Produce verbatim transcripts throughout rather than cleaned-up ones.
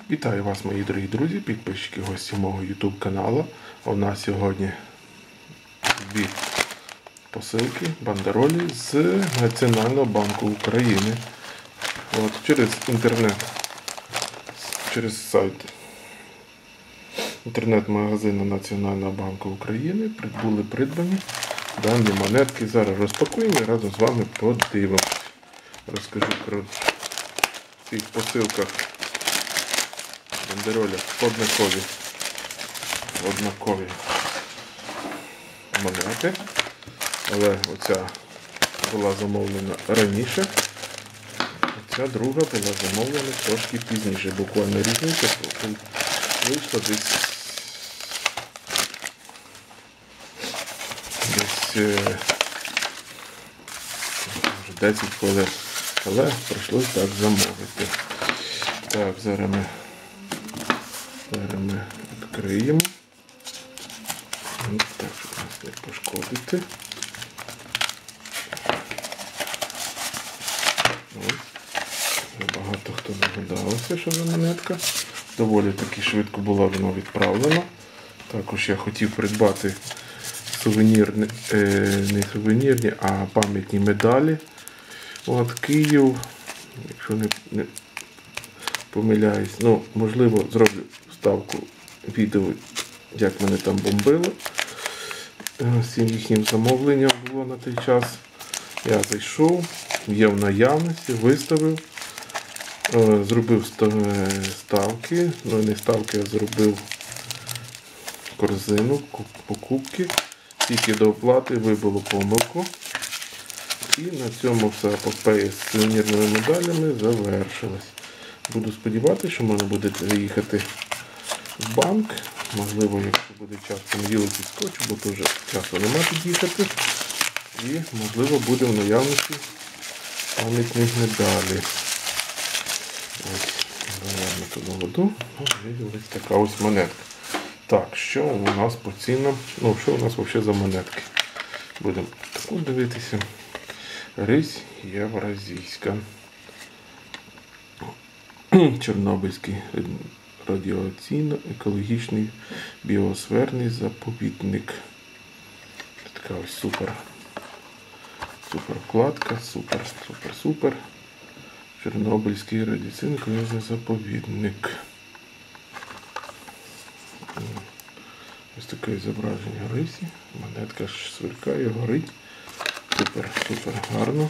Вітаю вас, мої дорогі друзі, підписчики, гості мого YouTube каналу. У нас сьогодні дві посилки, бандеролі з Національного банку України. От, через інтернет, через сайт інтернет-магазину Національного банку України були придбані дані монетки. Зараз розпакуємо і разом з вами подивимося. Розкажу про цих посилках. Бандеролі однакові, однакові монети, але оця була замовлена раніше, а ця друга була замовлена трошки пізніше, буквально різниця вийшла десь десь десять хвилин, але прийшлось так замовити. Так, зараз ми Зараз ми відкриємо. Ось так, щоб нас не пошкодити. Ось. Багато хто догадався, що за монетка. Доволі таки швидко була вона відправлена. Також я хотів придбати сувенірні, е, не сувенірні, а пам'ятні медалі. От Київ, якщо не, не помиляюсь, ну, можливо, зроблю ставку відео, як мене там бомбило. З цим їхнім замовленням було на той час. Я зайшов, є в наявності, виставив, зробив ставки, ну не ставки, а зробив корзину, покупки. Тільки до оплати вибило помилку. І на цьому вся епопея з сувенірними медалями завершилась. Буду сподіватися, що можна буде заїхати в банк. Можливо, якщо буде час, понеділок відскочу, бо то вже часу нема під'їхати. І, можливо, буде в наявності пам'ятні медалі. Ось, наверно, туди воду. Ось така ось монетка. Так, що у нас по цінам? Ну, що у нас взагалі за монетки? Будемо таку дивитися. Рись євразійська. Чорнобильський радіаційно-екологічний біосферний заповідник. Така ось супер. Супер вкладка, супер, супер, супер. Чорнобильський радіаційно-екологічний заповідник. Ось таке зображення рисі. Монетка ж сверкає, горить. Супер, супер гарно.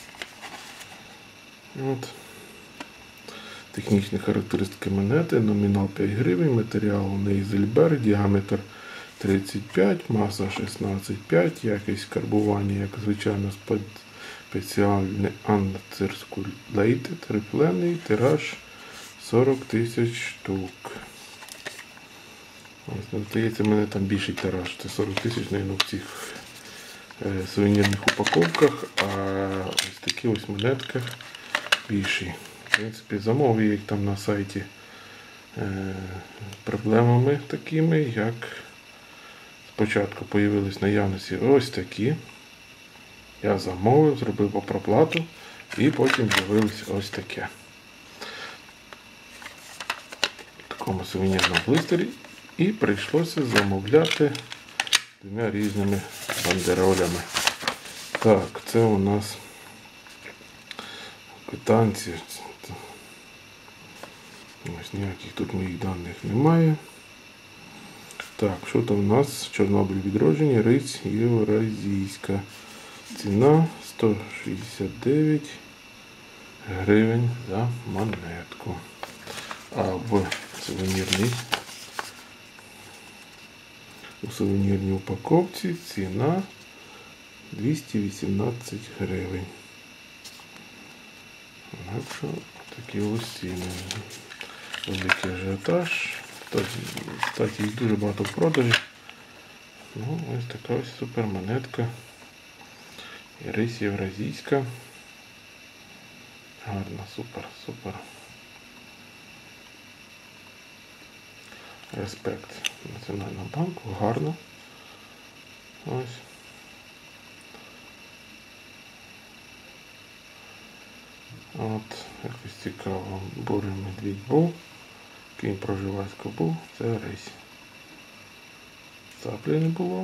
От. Технічні характеристики монети, номінал п'ять гривень, матеріал Нейзельберг, діаметр тридцять п'ять, маса шістнадцять цілих п'ять десятих, якість карбування, як звичайно, спеціальний uncirculated, рифлений, тираж сорок тисяч штук. Ось, здається, в мене там більший тираж, це сорок тисяч, мабуть, в цих е, сувенірних упаковках, а ось такі ось монетках більші. В принципі, замовив їх там на сайті е, проблемами такими, як спочатку з'явились наявності ось такі. Я замовив, зробив проплату і потім з'явилось ось таке. В такому сувенірному блистері. І прийшлося замовляти двома різними бандеролями. Так, це у нас квитанції. Ось ніяких тут моїх даних немає. Так, що там у нас? Чорнобиль відродження, рись євразійська. Ціна сто шістдесят дев'ять гривень за монетку. А в сувенірній у сувенірній упаковці ціна двісті вісімнадцять гривень. Так що такі ось ціни. Великий ажіотаж. Кстати, їх дуже багато в продажі. Ну, ось така ось супер монетка. Рись євразійська. Гарна, супер, супер. Респект Національного банку. Гарно. Ось. От, якось цікаво, бурий медвідь був. Кінь проживальсько був, це рись. Цаплі не було.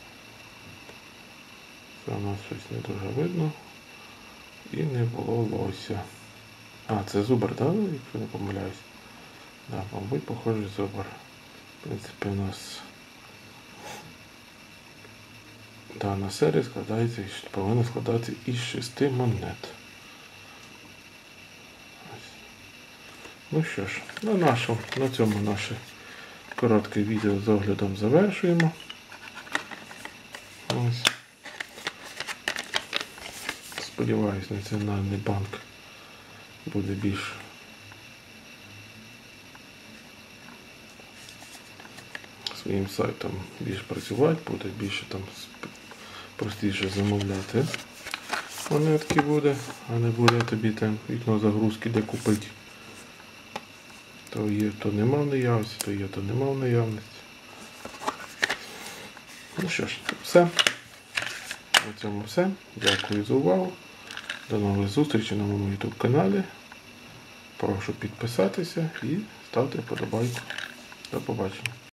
Це у нас щось не дуже видно. І не було лося. А, це зубр, так? Якщо не помиляюсь. Да, мабуть, похожий зубр. В принципі, у нас дана серія складається, повинна складатися із шести монет. Ну що ж, на, нашу, на цьому наше коротке відео з оглядом завершуємо. Ось. Сподіваюсь, Національний банк буде більш своїм сайтом більш працювати, буде більше там простіше замовляти монетки буде, а не буде тобі там вікно загрузки де купити. То є, то нема в наявності, то є, то нема в наявності. Ну що ж, все. На цьому все. Дякую за увагу. До нових зустрічей на моєму ютуб каналі. Прошу підписатися і ставте вподобайку. До побачення.